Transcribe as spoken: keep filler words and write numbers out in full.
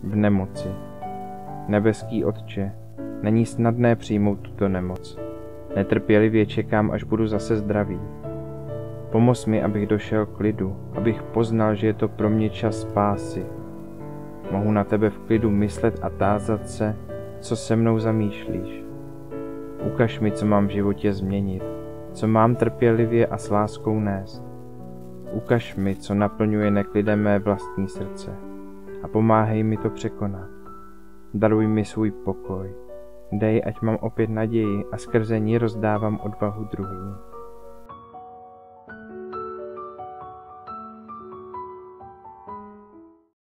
v nemoci. Nebeský Otče, není snadné přijmout tuto nemoc. Netrpělivě čekám, až budu zase zdravý. Pomoz mi, abych došel k klidu, abych poznal, že je to pro mě čas spásy. Mohu na tebe v klidu myslet a tázat se, co se mnou zamýšlíš. Ukaž mi, co mám v životě změnit, co mám trpělivě a s láskou nést. Ukaž mi, co naplňuje neklidem mé vlastní srdce a pomáhej mi to překonat. Daruj mi svůj pokoj. Dej, ať mám opět naději a skrze ní rozdávám odvahu druhým.